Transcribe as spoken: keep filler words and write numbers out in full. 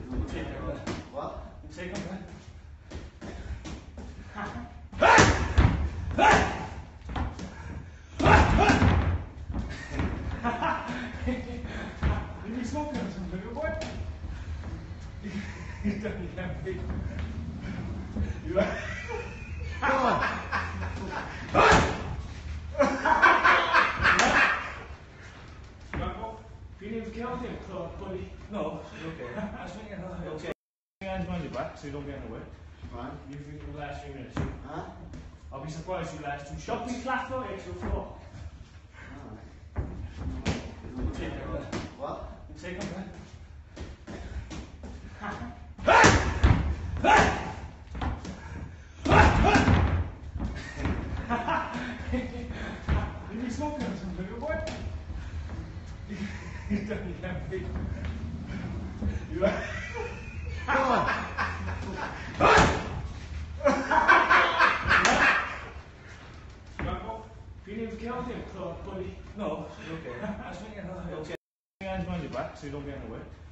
Take them back. What? Take them back. You be smoking or something, little boy? You don't have me. You are. Come on. Feeling guilty, buddy? No, okay. I was thinking, okay. Hands behind your back so you don't get in the way. Fine. You think the last few minutes? Huh? I'll be surprised you last two shots. Don't be flat footed to the floor. Alright. Take them back. What? Take them back. You be smoking or something, little boy? You don't have me. You are. Come on. Feeling guilty, buddy? No, okay. I was thinking, okay. Hands behind your back so you don't get in the way.